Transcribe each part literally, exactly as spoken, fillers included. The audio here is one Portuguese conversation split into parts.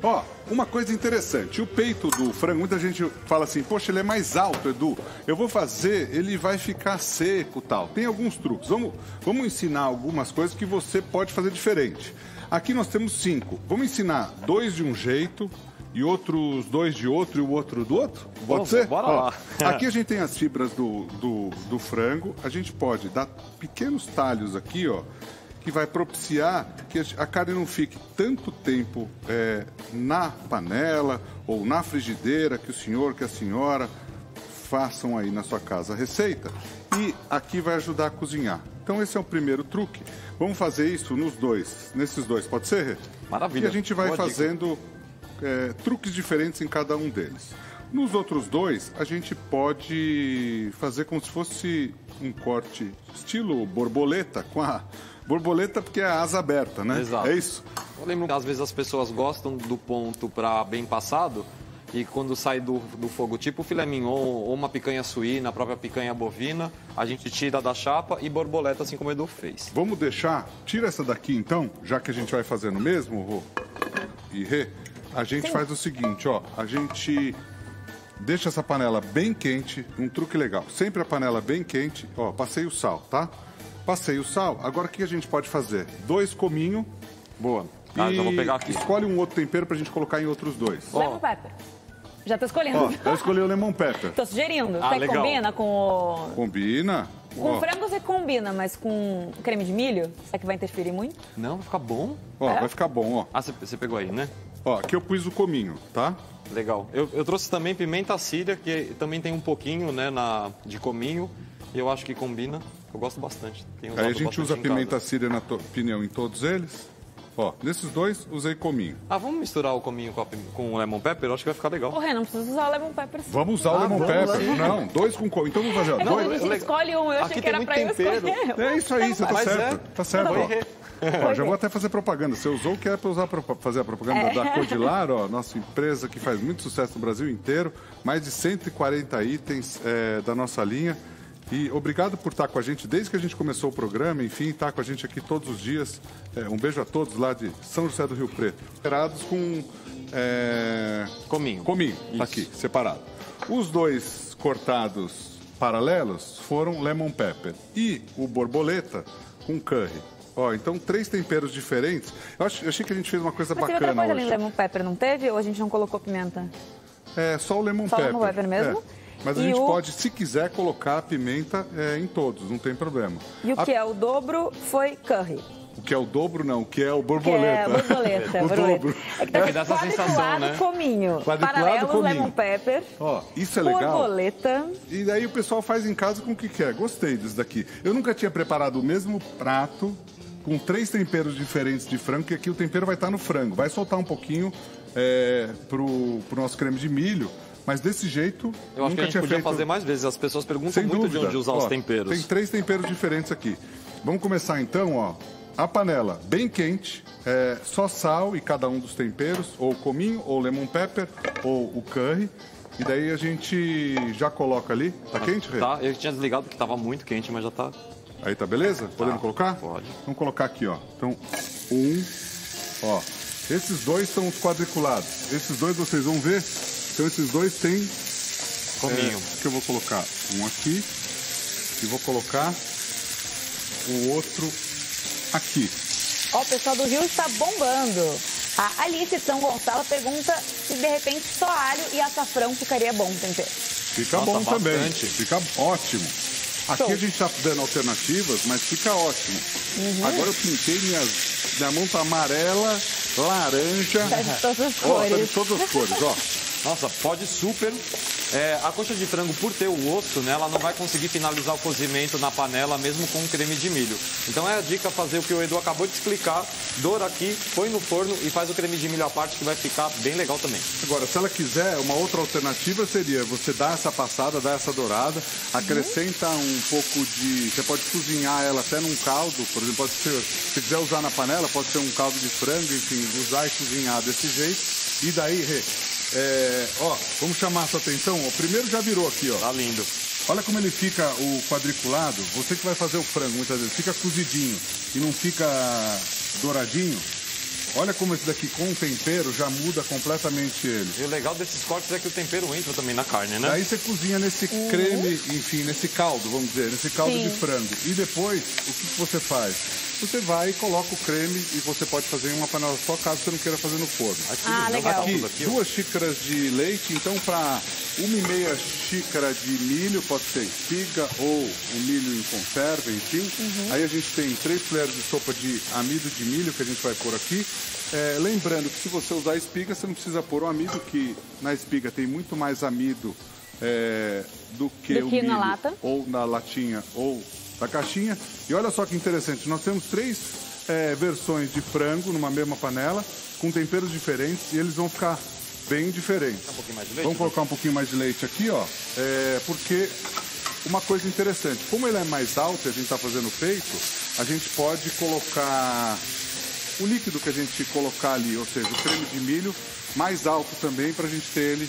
Ó, uma coisa interessante, o peito do frango, muita gente fala assim, poxa, ele é mais alto, Edu, eu vou fazer, ele vai ficar seco e tal. Tem alguns truques, vamos, vamos ensinar algumas coisas que você pode fazer diferente. Aqui nós temos cinco, vamos ensinar dois de um jeito e outros dois de outro e o outro do outro? Pode Bom, ser? bora Ó, lá. aqui a gente tem as fibras do, do, do frango, a gente pode dar pequenos talhos aqui, ó, que vai propiciar que a carne não fique tanto tempo é, na panela ou na frigideira, que o senhor, que a senhora façam aí na sua casa a receita. E aqui vai ajudar a cozinhar. Então esse é o primeiro truque. Vamos fazer isso nos dois, nesses dois, pode ser, Rê? Maravilha. E a gente vai Boa fazendo é, truques diferentes em cada um deles. Nos outros dois, a gente pode fazer como se fosse um corte estilo borboleta, com a borboleta porque é a asa aberta, né? Exato. É isso? Eu lembro que às vezes as pessoas gostam do ponto para bem passado e quando sai do, do fogo, tipo filé mignon ou uma picanha suína, a própria picanha bovina, a gente tira da chapa e borboleta, assim como o Edu fez. Vamos deixar, tira essa daqui então, já que a gente vai fazendo mesmo, Rô e Rê, a gente Sim. faz o seguinte, ó, a gente deixa essa panela bem quente, um truque legal, sempre a panela bem quente, ó, passei o sal, tá? Passei o sal, agora o que a gente pode fazer? Dois cominhos. Boa. Ah, e já vou pegar aqui. escolhe um outro tempero pra gente colocar em outros dois. Lemon pepper. Já tô escolhendo. Ó, eu escolhi o lemon pepper. Tô sugerindo. Ah, Você legal. combina com o... Combina. Com Ó, frango você combina, mas com creme de milho, será que vai interferir muito? Não, vai ficar bom. ó, É? vai ficar bom, ó. Ah, você, você pegou aí, né? Ó, aqui eu pus o cominho, tá? Legal. Eu, eu trouxe também pimenta síria, que também tem um pouquinho, né, na, de cominho. E eu acho que combina. Eu gosto bastante. Tenho Aí a usado gente bastante usa em pimenta casa. síria, na tua opinião, em todos eles. Ó, nesses dois, usei cominho. Ah, vamos misturar o cominho com, a, pim- com o lemon pepper? Eu acho que vai ficar legal. Ô, Renan, não precisa usar o lemon pepper sim. Vamos usar o Ah, lemon vamos pepper. sim. Não, dois com cominho. Então vamos fazer, ó. É quando Dois. a gente legal. escolhe um, eu Aqui achei que tem era muito pra eu tempero. escolher. É isso aí, você tá Mas certo. é. Tá certo, Foi ó. re- Ó, já vou até fazer propaganda. Você usou o que é para usar para fazer a propaganda É. da Codilar, ó, nossa empresa que faz muito sucesso no Brasil inteiro, mais de cento e quarenta itens é, da nossa linha. E obrigado por estar com a gente desde que a gente começou o programa, enfim, estar com a gente aqui todos os dias. É, um beijo a todos lá de São José do Rio Preto. Separados com é, Cominho. cominho, tá Isso. aqui, separado. Os dois cortados paralelos foram lemon pepper e o borboleta com curry. Ó, então três temperos diferentes. Eu, ach- eu achei que a gente fez uma coisa Mas teve outra bacana coisa além hoje. do lemon pepper, não teve? Ou a gente não colocou pimenta? É só o lemon Só o pepper. lemon pepper mesmo? É. Mas a E gente o- pode, se quiser, colocar a pimenta é, em todos, não tem problema. E o A- que é o dobro foi curry. O que é o dobro, não, o que é o Que borboleta. é borboleta. o borboleta. dobro. É que tá É, dá essa quadriculado sensação, né? cominho. Quadriculado Paralelos, cominho. lemon pepper. Ó, isso é legal. Borboleta. E daí o pessoal faz em casa com o que quer. Gostei disso daqui. Eu nunca tinha preparado o mesmo prato com três temperos diferentes de frango, que aqui o tempero vai estar no frango. Vai soltar um pouquinho é, pro, pro nosso creme de milho, mas desse jeito Eu acho que nunca a gente tinha podia feito. fazer mais vezes. As pessoas perguntam Sem muito dúvida. de onde usar Ó, os temperos. Tem três temperos diferentes aqui. Vamos começar então, ó. A panela bem quente, é, só sal e cada um dos temperos, ou cominho, ou lemon pepper, ou o curry. E daí a gente já coloca ali. Tá quente, Rê? Tá, eu tinha desligado porque tava muito quente, mas já tá. Aí tá beleza? Podemos colocar? pode. Vamos colocar aqui, ó. Então, um, ó. Esses dois são os quadriculados. Esses dois vocês vão ver. Então esses dois têm Cominho. É, que eu vou colocar um aqui e vou colocar o outro aqui. Ó, o pessoal do Rio está bombando. A Alice São Gonçalo pergunta se de repente só alho e açafrão ficaria bom no tempero. Fica Nossa, bom também. bastante. Fica ótimo. Aqui Show. a gente tá dando alternativas, mas fica ótimo. Uhum. Agora eu pintei minhas, minha mão tá amarela, laranja. Tá de todas as Ó, tá de cores. todas as cores, ó. Nossa, pode super. É, a coxa de frango, por ter o osso, né, ela não vai conseguir finalizar o cozimento na panela, mesmo com creme de milho. Então é a dica fazer o que o Edu acabou de explicar. Doura aqui, põe no forno e faz o creme de milho à parte, que vai ficar bem legal também. Agora, se ela quiser, uma outra alternativa seria você dar essa passada, dar essa dourada, acrescenta um pouco de... Você pode cozinhar ela até num caldo, por exemplo, pode ser, se quiser usar na panela, pode ser um caldo de frango, enfim, usar e cozinhar desse jeito. E daí, Rê, é, ó, vamos chamar a sua atenção. O primeiro já virou aqui, ó. Tá lindo. Olha como ele fica, o quadriculado. Você que vai fazer o frango, muitas vezes, fica cozidinho e não fica douradinho. Olha como esse daqui com o tempero já muda completamente ele. E o legal desses cortes é que o tempero entra também na carne, né? Daí você cozinha nesse uhum. creme, enfim, nesse caldo, vamos dizer, nesse caldo Sim. de frango. E depois, o que você faz? Você vai e coloca o creme e você pode fazer em uma panela só, caso você não queira fazer no forno. Aqui, ah, legal. Aqui, duas xícaras de leite, então para uma e meia xícara de milho, pode ser espiga ou o milho em conserva, enfim. Uhum. Aí a gente tem três colheres de sopa de amido de milho que a gente vai pôr aqui. É, lembrando que se você usar espiga, você não precisa pôr o amido, que na espiga tem muito mais amido é, do que do o que milho, na lata. ou na latinha, ou da caixinha. E olha só que interessante, nós temos três é, versões de frango numa mesma panela, com temperos diferentes, e eles vão ficar bem diferentes. Um pouquinho mais de leite, Vamos colocar um pouquinho mais de leite aqui, ó, é, porque uma coisa interessante, como ele é mais alto e a gente está fazendo peito, a gente pode colocar o líquido que a gente colocar ali, ou seja, o creme de milho, mais alto também, para a gente ter ele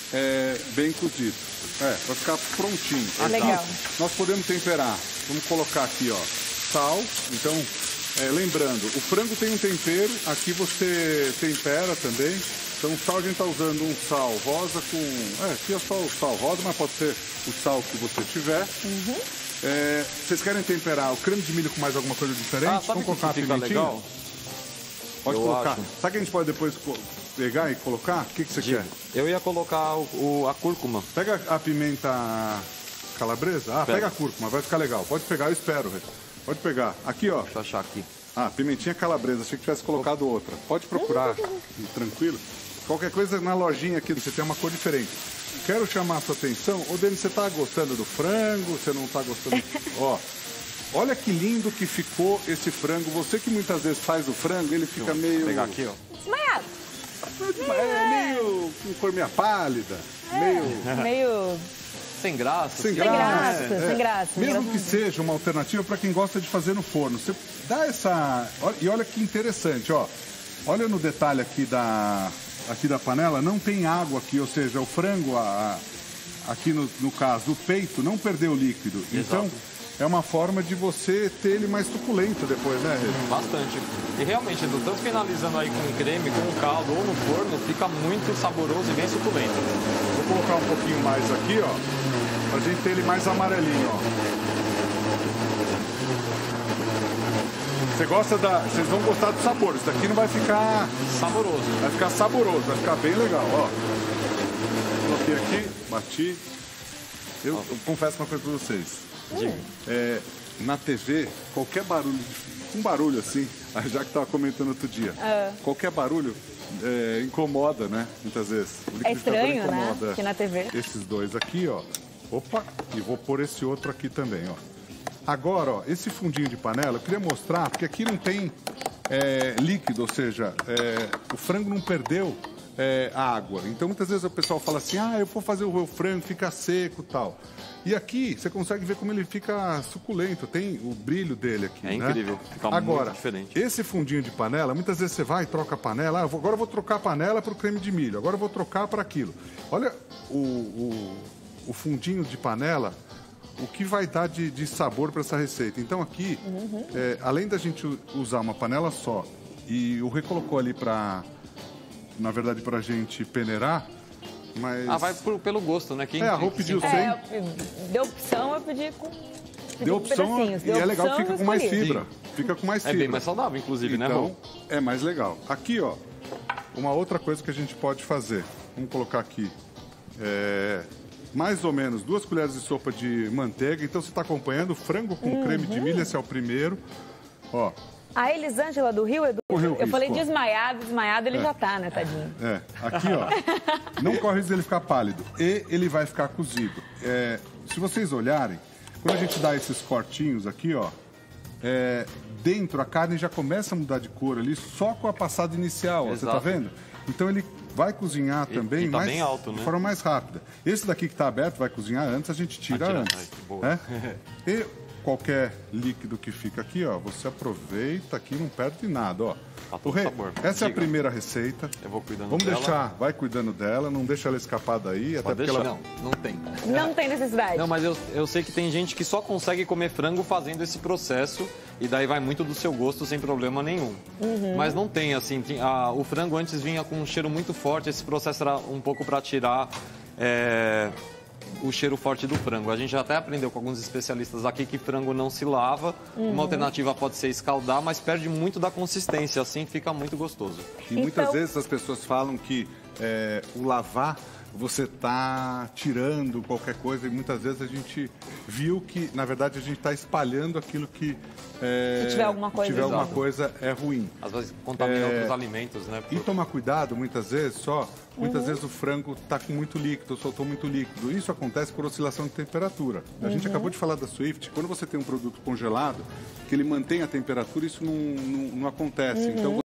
é, bem cozido. É, vai ficar prontinho. Ah, legal. Nós podemos temperar. Vamos colocar aqui, ó, sal. Então, é, lembrando, o frango tem um tempero, aqui você tempera também. Então, o sal a gente está usando um sal rosa com... É, aqui é só o sal rosa, mas pode ser o sal que você tiver. Uhum. É, vocês querem temperar o creme de milho com mais alguma coisa diferente? Ah, sabe Vamos colocar que uma pimentinha? Legal? Pode eu colocar. Acho. Sabe que a gente pode depois pegar e colocar? O que, que você Diga. quer? Eu ia colocar o, o, a cúrcuma. Pega a pimenta calabresa. Ah, pega. pega a cúrcuma, vai ficar legal. Pode pegar, eu espero. Pode pegar. Aqui, ó. Deixa eu achar aqui. Ah, pimentinha calabresa. Achei que tivesse colocado outra. Pode procurar, tranquilo. Qualquer coisa na lojinha aqui, você tem uma cor diferente. Quero chamar a sua atenção. Ô, Denis, você tá gostando do frango? Você não tá gostando? Ó. Olha que lindo que ficou esse frango. Você que muitas vezes faz o frango, ele fica meio... Vou pegar aqui, ó. Desmaiado. É, meio com cor meio pálida. É, meio... meio... Sem graça. Sem graça, graça. é. sem graça. Mesmo sem que graça. seja uma alternativa para quem gosta de fazer no forno. Você dá essa... E olha que interessante, ó. Olha no detalhe aqui da, aqui da panela, não tem água aqui, ou seja, o frango, a, aqui no, no caso, o peito, não perdeu líquido. Exato. Então... É uma forma de você ter ele mais suculento depois, né, Rê? Bastante. E realmente, Edu, tanto finalizando aí com creme, com o caldo ou no forno, fica muito saboroso e bem suculento. Vou colocar um pouquinho mais aqui, ó, pra gente ter ele mais amarelinho, ó. Você gosta da... Vocês vão gostar do sabor. Isso daqui não vai ficar... Saboroso. Vai ficar saboroso, vai ficar bem legal, ó. Coloquei aqui, bati. Eu, eu confesso uma coisa pra vocês. É, na T V, qualquer barulho, um barulho assim, já que estava comentando outro dia, uh. qualquer barulho é, incomoda, né? Muitas vezes. O é estranho, incomoda. Né? Aqui na T V. Esses dois aqui, ó. Opa, e vou pôr esse outro aqui também, ó. Agora, ó, esse fundinho de panela, eu queria mostrar, porque aqui não tem é, líquido, ou seja, é, o frango não perdeu é, a água. Então, muitas vezes o pessoal fala assim, ah, eu vou fazer o frango, fica seco e tal. E aqui você consegue ver como ele fica suculento, tem o brilho dele aqui, É né? incrível, fica Agora, muito diferente. Esse fundinho de panela, muitas vezes você vai e troca a panela, ah, agora eu vou trocar a panela para o creme de milho, agora eu vou trocar para aquilo. Olha o, o, o fundinho de panela, o que vai dar de, de sabor para essa receita. Então aqui, uhum. é, além da gente usar uma panela só, e o Rê colocou ali para, na verdade, para a gente peneirar, mas... Ah, vai por, pelo gosto, né? Quem, é, a Rô pediu sem. É, deu opção, eu pedi com... Deu opção, e Deu é legal, opção, fica com mais fibra. Sim. Fica com mais fibra. É bem mais saudável, inclusive, então, né, Rô? É mais legal. Aqui, ó, uma outra coisa que a gente pode fazer. Vamos colocar aqui. É, mais ou menos duas colheres de sopa de manteiga. Então, você está acompanhando frango com uhum. creme de milho, esse é o primeiro. Ó. A Elisângela do Rio, Edu, Correu eu risco, falei ó. desmaiado, desmaiado ele é. já tá, né, tadinho? É, aqui, ó, não corre risco dele ficar pálido e ele vai ficar cozido. É, se vocês olharem, quando a gente dá esses cortinhos aqui, ó, é, dentro a carne já começa a mudar de cor ali só com a passada inicial, ó, você tá vendo? Então ele vai cozinhar e, também e tá mais, bem alto, né? de forma mais rápida. Esse daqui que tá aberto vai cozinhar antes, a gente tira ah, antes. Ai, que boa. É? E qualquer líquido que fica aqui, ó, você aproveita aqui, não perde nada, ó. Tá O Rei, sabor. essa é a Diga. primeira receita. Eu vou cuidando Vamos dela. deixar, vai cuidando dela, não deixa ela escapar daí, até Pode porque deixar. ela... Não, não tem. Não tem necessidade. Não, mas eu, eu sei que tem gente que só consegue comer frango fazendo esse processo e daí vai muito do seu gosto sem problema nenhum. Uhum. Mas não tem, assim, tem- a- o frango antes vinha com um cheiro muito forte, esse processo era um pouco para tirar é, o cheiro forte do frango. A gente já até aprendeu com alguns especialistas aqui que frango não se lava. Uhum. Uma alternativa pode ser escaldar, mas perde muito da consistência, assim fica muito gostoso. E muitas Então- vezes as pessoas falam que é, o lavar, você está tirando qualquer coisa, e muitas vezes a gente viu que, na verdade, a gente está espalhando aquilo que... é, Se tiver alguma coisa, se tiver alguma exato. coisa, é ruim. Às vezes contamina É, outros alimentos, né? E tomar cuidado, muitas vezes, só, muitas Uhum. vezes o frango está com muito líquido, soltou muito líquido. Isso acontece por oscilação de temperatura. A gente acabou de falar da Swift, quando você tem um produto congelado, que ele mantém a temperatura, isso não, não, não acontece. Então,